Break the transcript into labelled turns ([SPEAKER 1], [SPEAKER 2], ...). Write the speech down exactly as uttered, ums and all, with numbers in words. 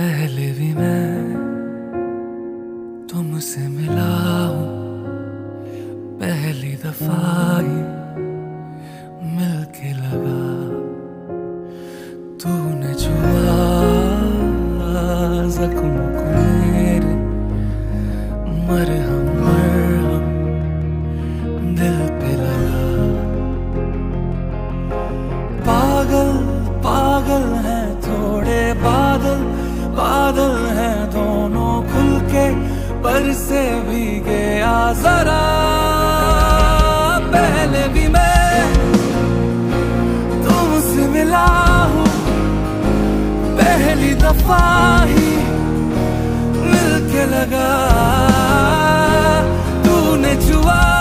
[SPEAKER 1] पहले भी मैं तुमसे मिला हूँ, पहली दफा ही मिलके लगा। तूने छुआ जख्म को मेरे, मरहम मरहम दिल पे लगा। पागल पागल हैं थोड़े बादल, बादल हैं दोनों खुल के, पर से भीगे आ जरा। पहले भी मैं तुमसे मिला हूँ, पहली दफा ही मिलके लगा। तूने छुआ